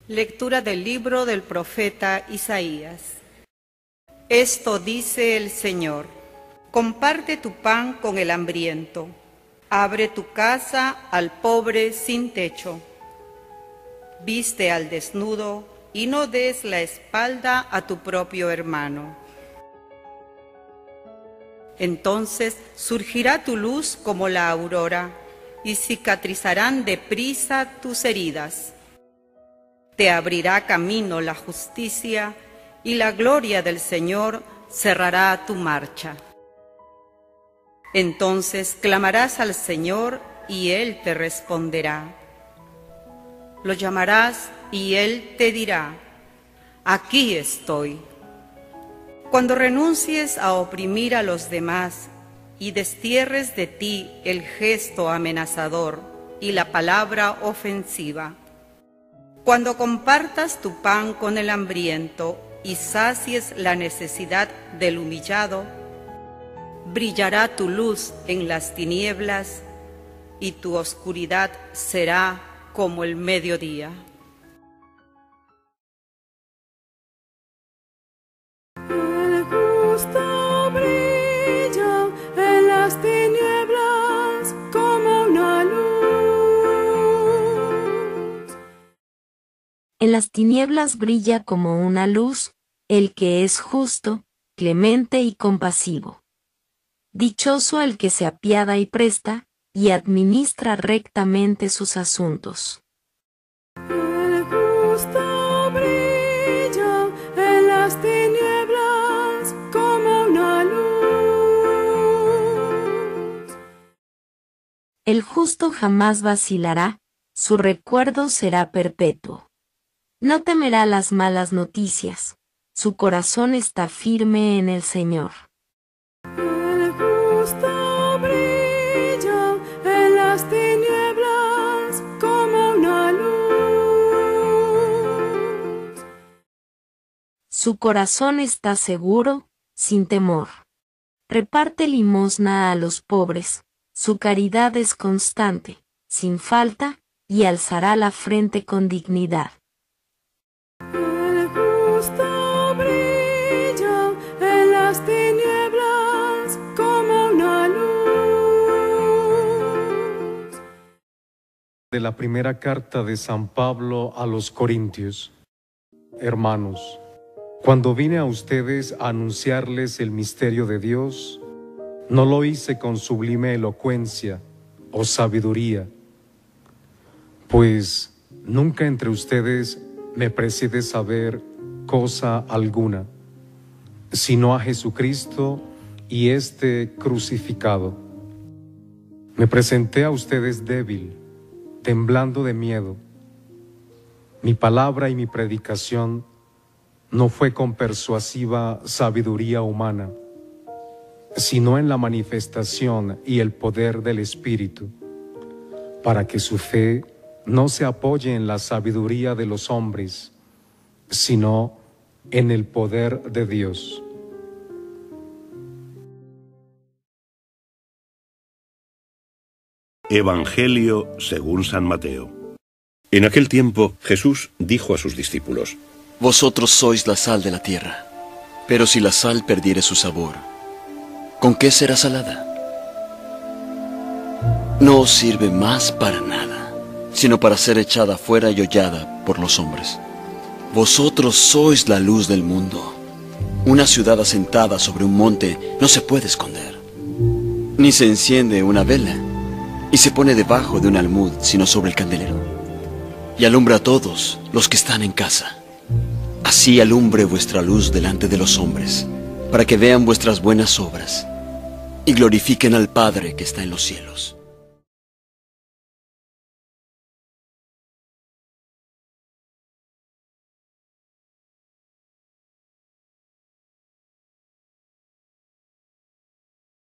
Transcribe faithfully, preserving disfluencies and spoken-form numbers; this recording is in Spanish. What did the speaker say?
Lectura del libro del profeta Isaías. Esto dice el Señor: comparte tu pan con el hambriento, abre tu casa al pobre sin techo, viste al desnudo y no des la espalda a tu propio hermano. Entonces surgirá tu luz como la aurora, y cicatrizarán deprisa tus heridas. Te abrirá camino la justicia, y la gloria del Señor cerrará tu marcha. Entonces clamarás al Señor, y Él te responderá. Lo llamarás, y Él te dirá: aquí estoy. Cuando renuncies a oprimir a los demás y destierres de ti el gesto amenazador y la palabra ofensiva, cuando compartas tu pan con el hambriento y sacies la necesidad del humillado, brillará tu luz en las tinieblas y tu oscuridad será como el mediodía. El justo brilla en las tinieblas como una luz. En las tinieblas brilla como una luz el que es justo, clemente y compasivo. Dichoso el que se apiada y presta, y administra rectamente sus asuntos. El justo brilla en las tinieblas como una luz. El justo jamás vacilará, su recuerdo será perpetuo. No temerá las malas noticias, su corazón está firme en el Señor. El justo brilla en las tinieblas como una luz. Su corazón está seguro, sin temor. Reparte limosna a los pobres, su caridad es constante, sin falta, y alzará la frente con dignidad. El justo brilla en las tinieblas como una luz. De la primera carta de San Pablo a los Corintios. Hermanos, cuando vine a ustedes a anunciarles el misterio de Dios, no lo hice con sublime elocuencia o sabiduría, pues nunca entre ustedes me precede saber cosa alguna, sino a Jesucristo y este crucificado. Me presenté a ustedes débil, temblando de miedo. Mi palabra y mi predicación no fue con persuasiva sabiduría humana, sino en la manifestación y el poder del Espíritu, para que su fe no se apoye en la sabiduría de los hombres, sino en el poder de Dios. Evangelio según San Mateo. En aquel tiempo Jesús dijo a sus discípulos: Vosotros sois la sal de la tierra, pero si la sal perdiere su sabor, ¿con qué será salada? No os sirve más para nada, sino para ser echada fuera y hollada por los hombres. Vosotros sois la luz del mundo. Una ciudad asentada sobre un monte no se puede esconder, ni se enciende una vela y se pone debajo de un almud, sino sobre el candelero, y alumbra a todos los que están en casa. Así alumbre vuestra luz delante de los hombres, para que vean vuestras buenas obras y glorifiquen al Padre que está en los cielos.